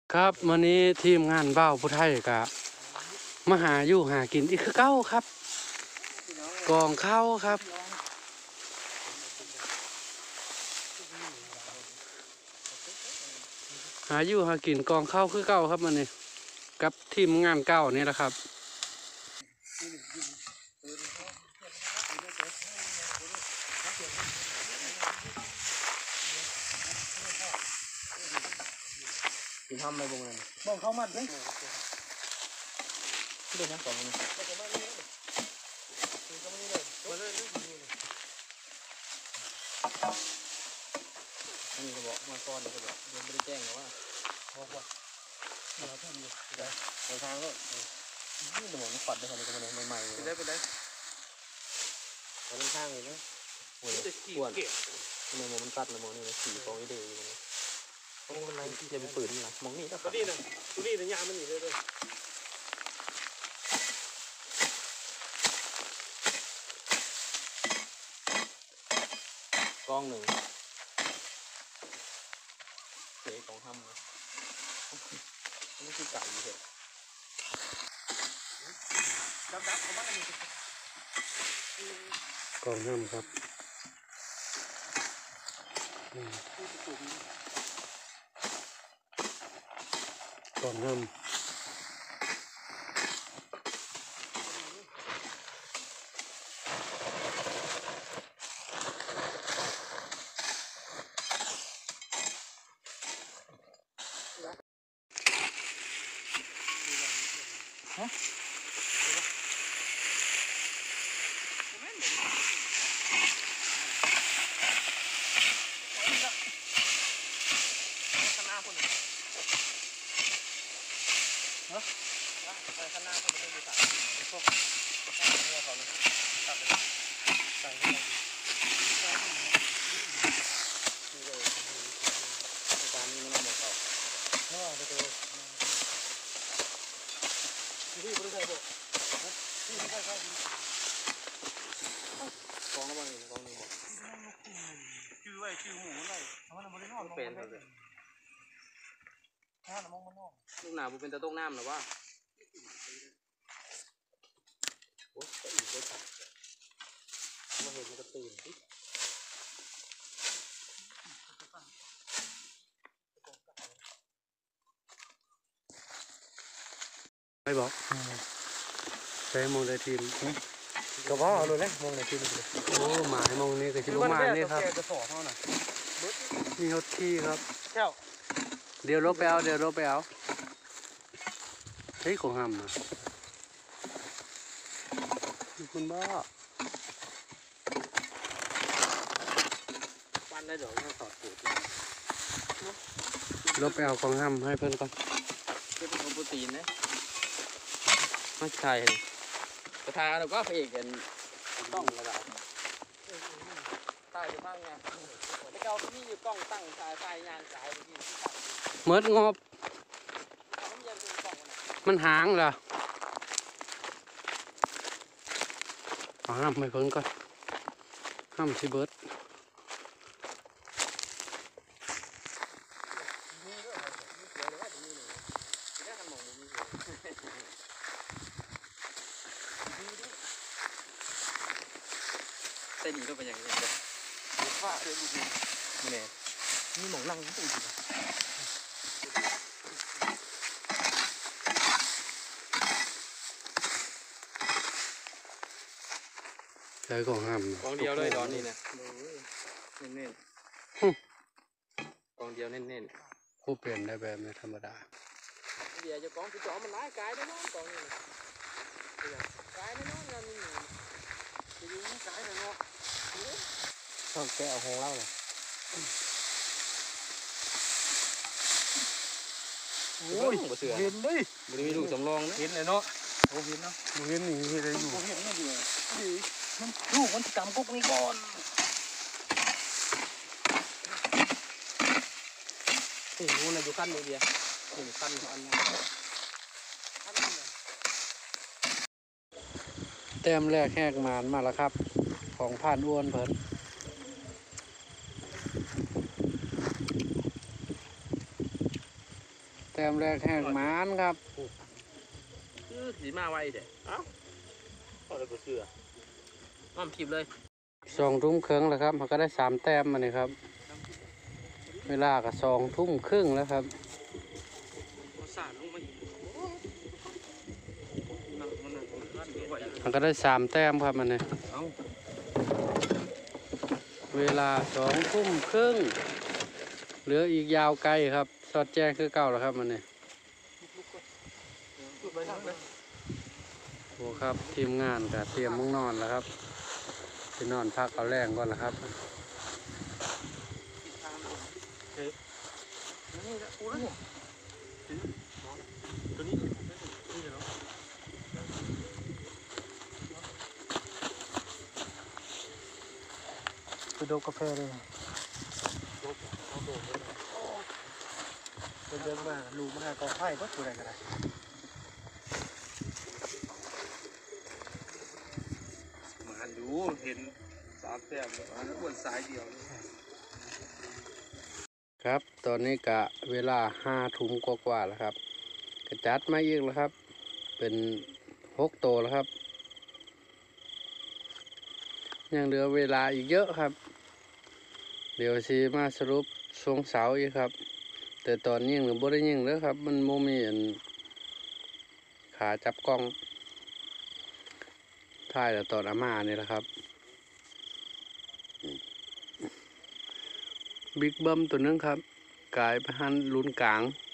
ครับวันนี้ทีมงานบ้าวผู้ไทยกะมาหาอยู่หากินอีกคือเก้าครับกองข้าวครับหาอยู่หากินกองข้าวคือเก้าครับวันนี้กับทีมงานเก้านี่แหละครับกินทำอะไรบ้างเนี่ยบ้องเข้ามันเลยที่เดินยังสองนี่นี่ก็บอกมาก้อนนี่ก็บอกยังไม่ได้แจ้งหรอกว่าบอกว่าเราแค่นี้ไปทางก็นี่เดี๋ยวมันปัดได้ทำอะไรกันเนี่ยใหม่ๆไปได้มันเป็นข้างเลยนะโอ้ยอ้วนนี่มันกัดเลยมองนี่สีฟองนี่เดือดเลยมองอะไรที่จะเป็นปืนนี่นะมองนี่ก็ตัวนี้นะยามันหนีเลยกองหนึ่งเตะกองห้ำเลยนี่คือไก่เหรอดับเขาบ้างนี่กองห้ำครับกองห้ำชื่อหมูเลยมันไม่ได้นอนลูกหนาบุเป็นตะต้งน้ำหรอวะโอ้ยก็อีกเลยครับมาเห็นมันก็ตื่นไม่บอกใช้มองในทีมก็ว่าเอาเลยนะมองในทีมเลยโอ้หมายมองนี่ก็คิดว่ามานี่ครับจะสอเท่าน่ะมีรถที่ครับแก้วเดี๋ยวรถไปเอาเฮ้ยของห้ำนะคุณบ้าปั้นได้เดี๋ยวต้องถอดสูตรรถไปเอาของห้ำให้เพื่อนก่อนเป็นโปรตีนนะไม่ใช่กระทาเราก็พระเอกกันต้องกระดาษตายอยู่บ้างไงแล้วเราที่อยู่กล้องตั้งสายงานสายที่เมิดงบมันหางเหรอเอาห้ามไปเพิ่งก่อนห้ามสิเบิร์ดใส่ดีก็เป็นอย่างนี้เลยว่าเดี๋ยวดูเนี่ยนี่หมองนั่งนี่ดีใช้ของห้ามกองเดียวเลยดอนนี่นะเน้นกองเดียวเน้นผู้เปลี่ยนได้แบบไม่ธรรมดาเดี๋ยวจะกองที่จ่อมันร้ายกายได้น้องกองนี่กายได้น้องงานนี่จะดูนี่กายได้น้องต้องแกเอาหงเล่าเลยโอ้ยเห็นดิมันมีลูกสำรองนะเห็นเลยเนาะโอ้เห็นเนาะเห็นนี่เห็นอะไรอยู่เห็นนี่อยู่มันลูกมันกำกุ๊กนี่ก่อนนี่งูน่ะอยู่ขั้นเดียวนี่ขั้นอันนี้แต้มแรกแหกมานมาแล้วครับของผ่านอ้วนเพิ่น แต้มแรกแหกหมานครับสีมาไวเด็ดเอ้าเอาเลยกูเชื่ออ้อมคลิปเลย 2 ทุ่มครึ่งแล้วครับมันก็ได้3 แต้มมาเนี่ยครับ เวลาก็2 ทุ่มครึ่งแล้วครับสาดลงมามันก็ได้3 แต้มครับมันเนี่ยเอาเวลา2 ทุ่มครึ่งเหลืออีกยาวไกลครับสอดแจ้งคือเก่าแล้วครับมันเนี่ยไปทางเลยโอ้ครับทีมงานก็เตรียมมุ้งนอนแล้วครับไปนอนพักเอาแรงก่อนแล้วครับนี่แหละกูนะตัวนี้นี่เนาะไปดูกาแฟเลยเดินมาลูกมันหากองไผ่ก็ตัวใดก็ได้มาดูเห็น3 แต้มแบบว่าบนสายเดียวครับตอนนี้กะเวลา5 ทุ่มกว่าๆแล้วครับกระจัดมาอีกแล้วครับ เป็น6 โตวแล้วครับ ยังเหลือเวลาอีกเยอะครับ เดี๋ยวสิมาสรุปช่วงเสาร์อีกครับ แต่ตอนยิงหรือบ่ได้ยิงเลยครับ มันโมมีอันขาจับกล้องถ่ายแต่ตอนอาม่านี่แหละครับบิ๊กเบิ้มตัวนึงครับ กลายไปหันลุ้นกลาง